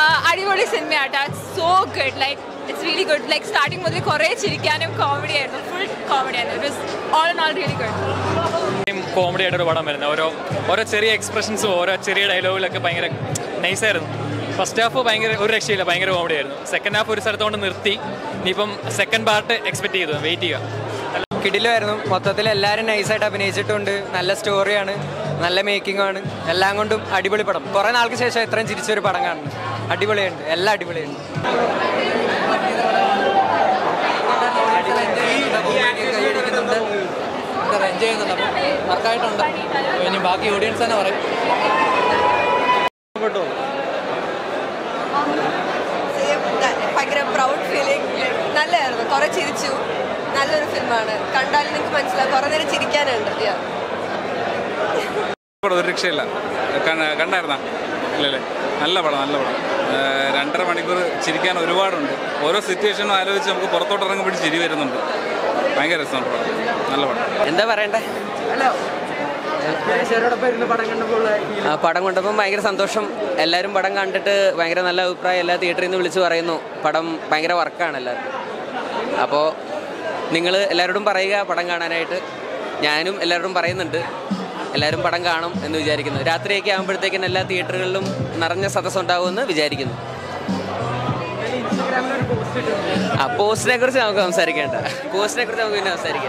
Adivoli cinema, it's so good. Like it's really good. Like starting with kore chirikkanum comedy and full comedy and it was all in all really good. Comedy ആയിട്ട് പടം വരുന്നത് ഓരോ ചെറിയ എക്സ്പ്രഷൻസും ഓരോ ചെറിയ ഡയലോഗിലൊക്കെ ഭയങ്കര നൈസായിരുന്നു. First half ഭയങ്കര ഒരു രക്ഷയില്ല, ഭയങ്കര കോമഡി ആയിരുന്നു. സെക്കൻഡ് ഹാഫ് ഒരു സ്ഥലത്തോണ്ട് നിർത്തി. ഇനിയിപ്പം സെക്കൻഡ് പാർട്ട് എക്സ്പെക്ട് ചെയ്തു, വെയിറ്റ് ചെയ്യുക. കിടിലുമായിരുന്നു. മൊത്തത്തിൽ എല്ലാവരും നൈസായിട്ട് അഭിനയിച്ചിട്ടുണ്ട്. നല്ല സ്റ്റോറിയാണ്, നല്ല മേക്കിംഗ് ആണ്, എല്ലാം കൊണ്ടും അടിപൊളി പടം. കുറേ നാൾക്ക് ശേഷം ഇത്രയും ചിരിച്ചൊരു പടം കാണുന്നു. അടിപൊളിയുണ്ട്, എല്ലാം അടിപൊളിയുണ്ട്. എൻജോയ് ചെയ്യുന്നുണ്ട്. അപ്പം വർക്കായിട്ടുണ്ട്. ഇനി ബാക്കി ഓഡിയൻസ് തന്നെ പറയും. ഭയങ്കര പ്രൗഡ് ഫീലിംഗ്. നല്ലതായിരുന്നു, കുറെ ചിരിച്ചു. നല്ലൊരു ഫിലിമാണ്. കണ്ടാൽ നിങ്ങൾക്ക് മനസ്സിലാവും, കുറെ നേരം ചിരിക്കാനുണ്ട്. ഒരു രക്ഷയില്ല. കണ്ടായിരുന്ന ഇല്ലല്ലേ? നല്ല പടം, നല്ല പടം. 2.5 മണിക്കൂർ ചിരിക്കാൻ ഒരുപാടുണ്ട്. ഓരോ സിറ്റുവേഷനും ആലോചിച്ച് നമുക്ക് പുറത്തോട്ട് ഇറങ്ങുമ്പോഴും ചിരി വരുന്നുണ്ട്. ഭയങ്കര രസമാണ് പടം, നല്ല പടം. എന്താ പറയണ്ടേ? പടം കണ്ടപ്പോൾ ഭയങ്കര സന്തോഷം. എല്ലാവരും പടം കണ്ടിട്ട് ഭയങ്കര നല്ല അഭിപ്രായം എല്ലാ തിയേറ്ററിൽ നിന്ന് വിളിച്ച് പറയുന്നു. പടം ഭയങ്കര വർക്കാണ് എല്ലാവർക്കും. അപ്പോൾ നിങ്ങൾ എല്ലാവരോടും പറയുക പടം കാണാനായിട്ട്. ഞാനും എല്ലാവരോടും പറയുന്നുണ്ട്, എല്ലാവരും പടം കാണും എന്ന് വിചാരിക്കുന്നു. രാത്രിയൊക്കെ ആകുമ്പോഴത്തേക്കും എല്ലാ തിയേറ്ററുകളിലും നിറഞ്ഞ സദസ്സുണ്ടാവുമെന്ന് വിചാരിക്കുന്നു. പോസ്റ്റിനെ കുറിച്ച് നമുക്ക് സംസാരിക്കേണ്ട. പോസ്റ്റിനെ കുറിച്ച് നമുക്ക് പിന്നെ സംസാരിക്കാം.